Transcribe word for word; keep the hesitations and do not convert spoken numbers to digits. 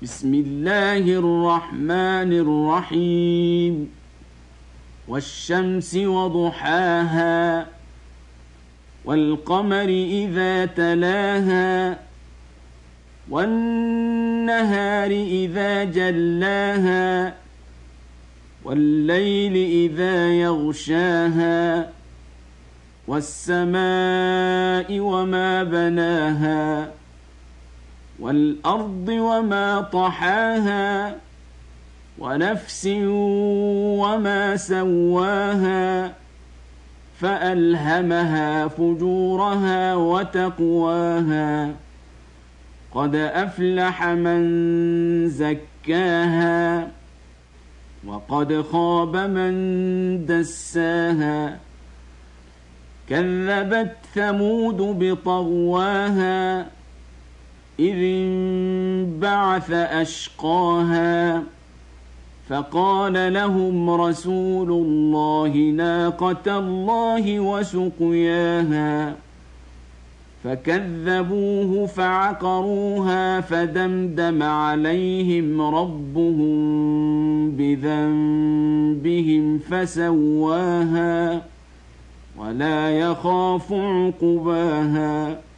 بسم الله الرحمن الرحيم والشمس وضحاها والقمر إذا تلاها والنهار إذا جلاها والليل إذا يغشاها والسماء وما بناها والأرض وما طحاها ونفس وما سواها فألهمها فجورها وتقواها قد أفلح من زكاها وقد خاب من دساها كذبت ثمود بطغواها إذ انبعث أشقاها فقال لهم رسول الله ناقة الله وسقياها فكذبوه فعقروها فدمدم عليهم ربهم بذنبهم فسواها ولا يخاف عقباها.